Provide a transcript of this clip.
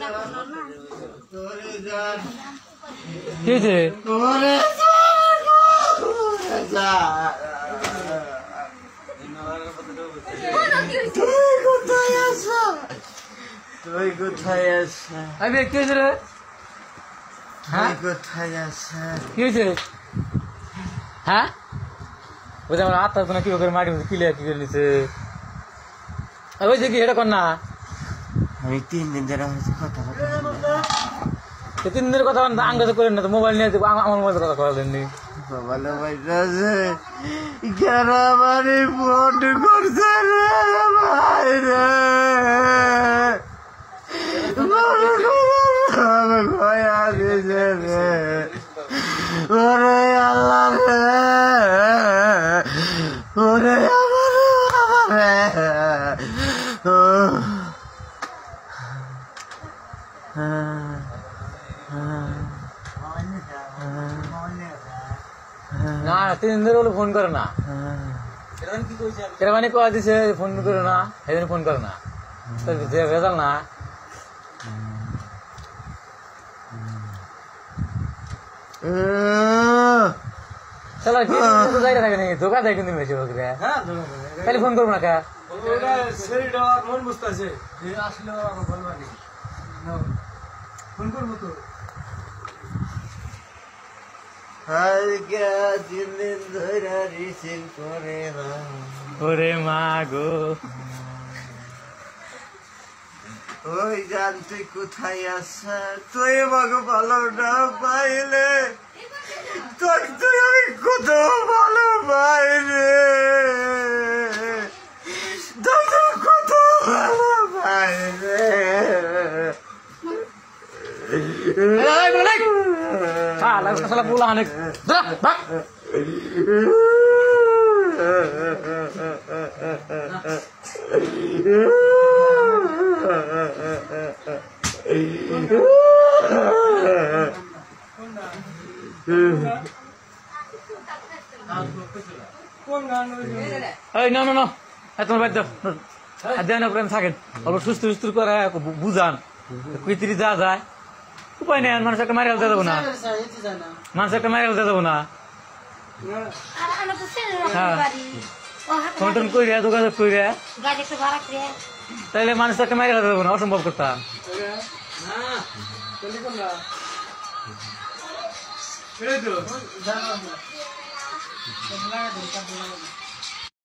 কি হয়েছে? তুই কোথায় আছো? আমি কি হয়েছে রে? হ্যাঁ কোথায় আছো? কি হয়েছে? হ্যাঁ ওই যে আমার আত্মা কি করে মাটি কিলে কি করে নিছে ওই যে কি এটা কর না আমি 3 দিন ধরে কথা বলছি। 3 দিনের কথা আঙ্গাজ করেন না তো মোবাইল নিয়ে আমার মোবাইল কথা বলেননি ভালো ভাইছে কেন আমারে ফোন করছে রে ভাই রে ভয়া দিছে রে ওরে আল্লাহ রে ওরে আমারে না 3 দিন ধরে ফোন করে না মানে কয়া দিছে ফোন করে না সেদিন ফোন করে না ভেজাল না চলো জায়গা থাকে নাকি ধোকা দেয় কিন্তু বেশি হোক রে খালি ফোন করবো না কা ফোন করবো তো ওরে মা গো ওই জান তুই কোথায় আছা তুই আমাকে ভালো না পাইলে তুই আমি কত ভালো পাইলে কত ভালো পাইলে salah pulang nih. Dah, bak. Hey, no. Itu baik dah. Ada anak orang sakit. Kalau suster kau raya aku buzan. Kuitri jaga. উপায় নেই মানুষ একটা মারি আলতে দেবো না মানুষ একটা মারি আলতে দেবো না ফোন টোন করি যোগাযোগ করি তাইলে মানুষ একটা মারি আলতে দেবো না অসম্ভব করতাম